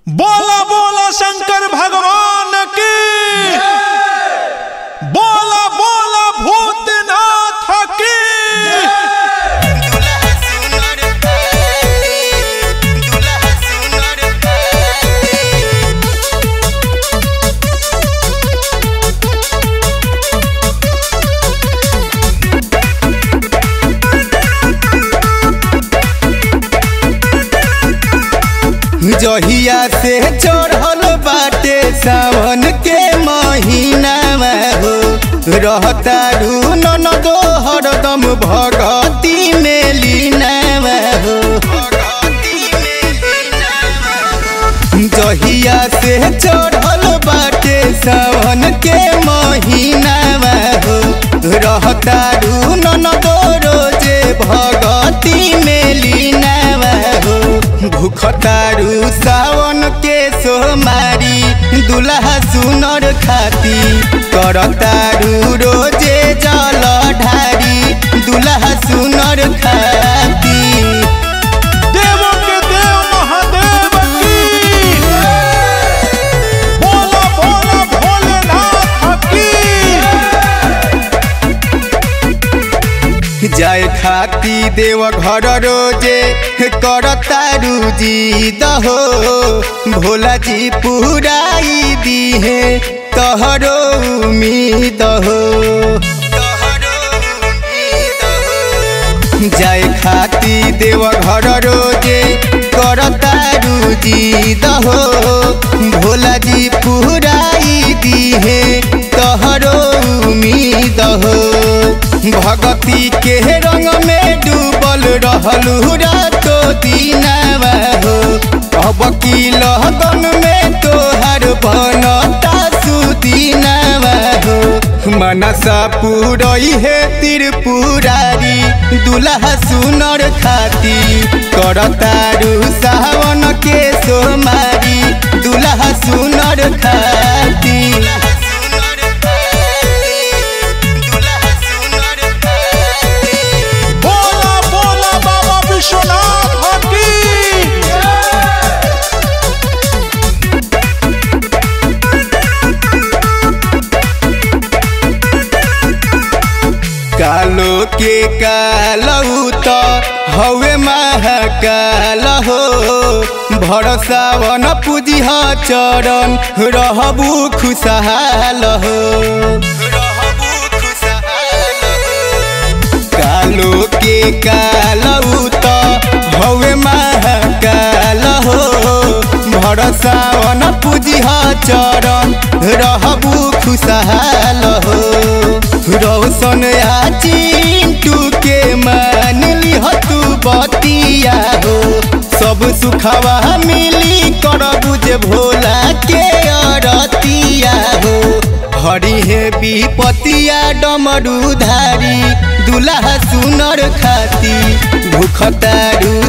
बोला बोला शंकर भगवान की, बोला बोला भूतनाथ की। जहिया से चढ़ल बाटे सावन के महीना हो, रहतारू ननदो हरदम भगती में लीना हो। जहिया से चढ़ल बाटे सावन के महीना हो, रहतारू ननदो रोजे भगती में लीना हो। भूखतारू सावन के सोमारी दुल्हा सुनर खाती, करतारू रोजे जल ढारी दुल्हा सुनर खाती। देवों के देव महादेव की, बोला बोला भोलेनाथ की। जाए खाती देव घर रोजे करतारू जी दहो, भोला जी पुराई दी है तोहरो उम्मीद हो। जाए खाती देव घर रोजे करतारू जी दहो, भोला जी पुराई दी है तोहरो उम्मीद हो। भगती के रंग में डूबल रहलू रातो दीनवा हो, अब की लगन में तोहर बनता सुदीनवा हो। मनसा पुरई है त्रिपुरारी दुल्हा सुनर खाती, करतारू सावन के सोमारी दुल्हा सुनर खाती। कालो के कालऊ तो हवे महाकाल हो, भरसावन पूजिह चरण रहबू खुशहाल हो। कालो के कालऊ तो हवे महाकाल हो, भरसावन पूजिह चरण रहबू खुशहाल हो। रोशन या चिंटू के मान लिह तू बतिया हो, सब सुखवा मिली करबू जे भोला के अरतिया हो। हरि हे विपतिया डमरू धारी दुल्हा सुनर खाती, भूखतारू